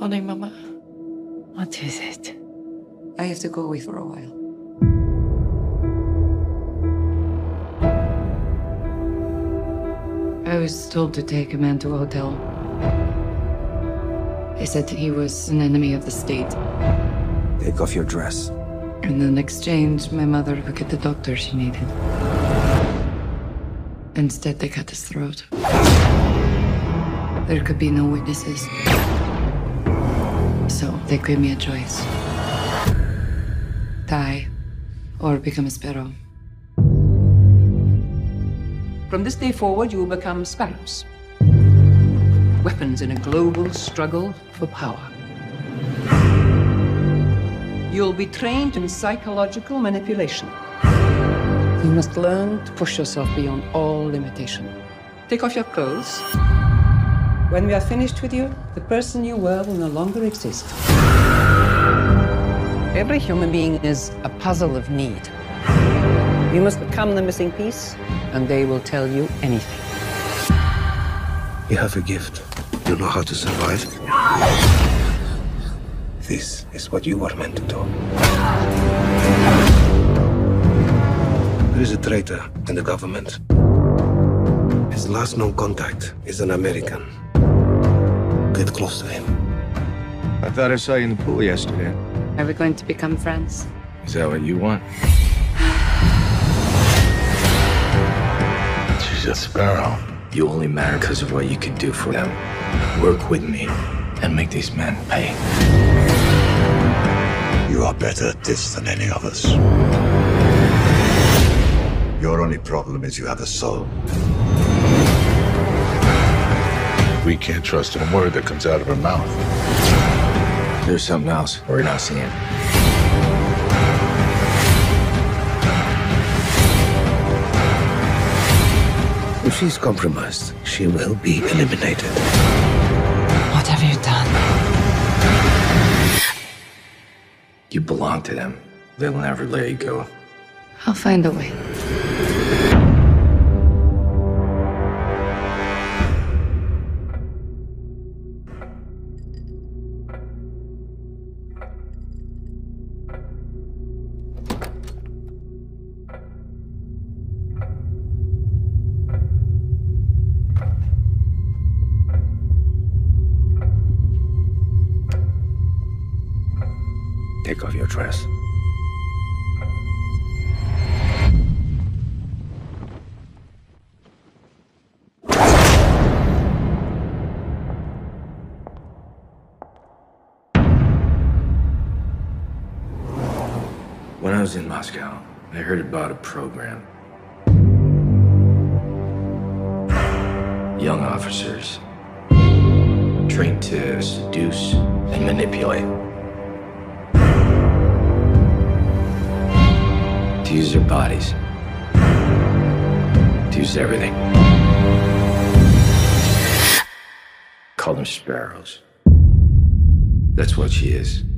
Morning, Mama. What is it? I have to go away for a while. I was told to take a man to a hotel. They said he was an enemy of the state. Take off your dress. And in exchange, my mother would get the doctor she needed. Instead, they cut his throat. There could be no witnesses. So they gave me a choice. Die or become a sparrow. From this day forward, you will become sparrows. Weapons in a global struggle for power. You'll be trained in psychological manipulation. You must learn to push yourself beyond all limitation. Take off your clothes. When we are finished with you, the person you were will no longer exist. Every human being is a puzzle of need. You must become the missing piece, and they will tell you anything. You have a gift. You know how to survive. This is what you were meant to do. There is a traitor in the government. His last known contact is an American. Get close to him. I thought I saw you in the pool yesterday. Are we going to become friends? Is that what you want? She's a sparrow. You only matter because of what you can do for them. Work with me and make these men pay. You are better at this than any of us. Your only problem is you have a soul. We can't trust a word that comes out of her mouth. There's something else we're not seeing. If she's compromised, she will be eliminated. What have you done? You belong to them. They'll never let you go. I'll find a way. Take off your dress. When I was in Moscow, I heard about a program. Young officers trained to seduce and manipulate. To use their bodies. To use everything. Call them sparrows. That's what she is.